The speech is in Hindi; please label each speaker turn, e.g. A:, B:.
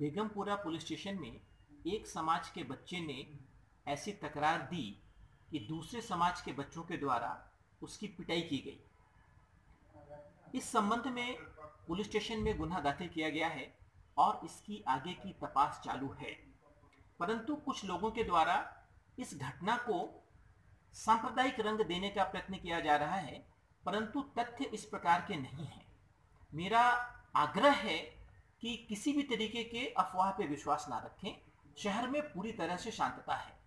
A: बेगमपुरा पुलिस स्टेशन में एक समाज के बच्चे ने ऐसी तकरार दी कि दूसरे समाज के बच्चों के द्वारा उसकी पिटाई की गई। इस संबंध में पुलिस स्टेशन में गुन्हा दाखिल किया गया है और इसकी आगे की तपास चालू है। परंतु कुछ लोगों के द्वारा इस घटना को सांप्रदायिक रंग देने का प्रयत्न किया जा रहा है, परंतु तथ्य इस प्रकार के नहीं हैं। मेरा आग्रह है कि किसी भी तरीके के अफवाह पे विश्वास ना रखें। शहर में पूरी तरह से शांतता है।